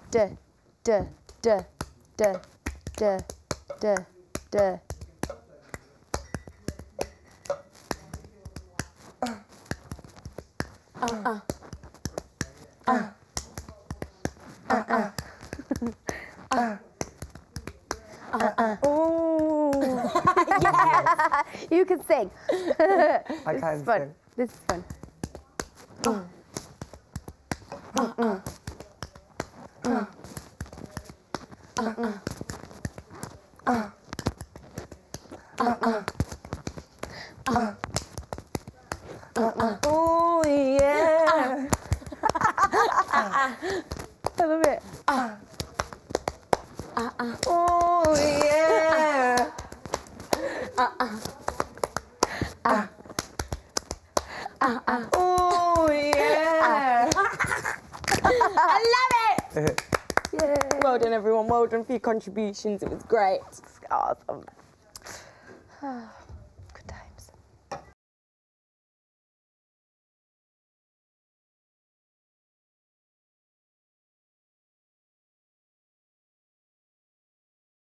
Yes! You can sing. I can't sing. This is fun. Oh yeah! I love it. Oh yeah! Oh yeah! I love it! Yeah. Well done, everyone. Well done for your contributions. It was great. Awesome.